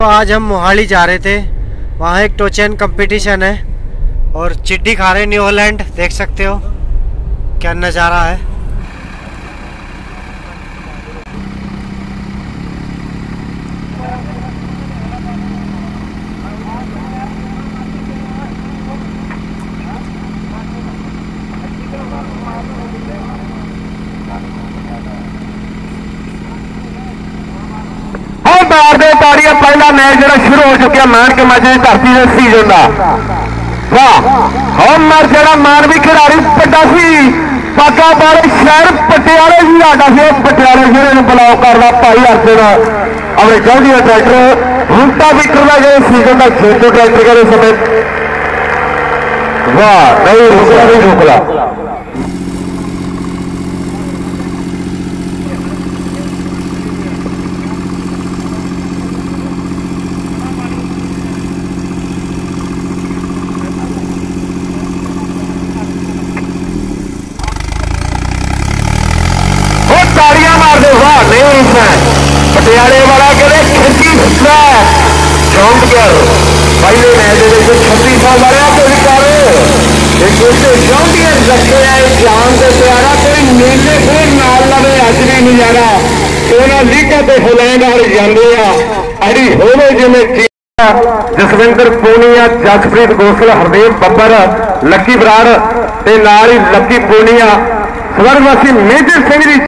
आज हम मोहाली जा रहे थे, वहाँ एक टोचन कंपटीशन है और चिट्ठी खा रहे न्यू हॉलैंड। देख सकते हो क्या नज़ारा है। ताड़ियां पहला मैच जो शुरू हो चुका मान के मैच धरती के सीजन का। वाह होम मैच जो मानवी खिलाड़ी पटा सी पाका बारे शहर पटियाले भी आटा से पटियाले शहर ब्लॉक करना भाई अर्जुन अपने जल्दी ट्रैक्टर रूटा भी करना जो सीजन का खेतों ट्रैक्टर करे समय। वाह नहीं रुकला नहीं रुकला। पटियाले वाला कहते खिची पहले मैच 36 साल वाले कोई कर रखे है जान से प्यारा कोई नीले को नाल लवे अज भी नजारा उन्होंने लीगा तो हॉलैंड हार जाते अड़ी होवे जिमें जसविंदर पूनिया, जसप्रीत गोसल, हरदेव बब्बर, लकी बराड़ ते नाल ही लकी पूनिया, स्वर्गवासी मेजर सिंह जी।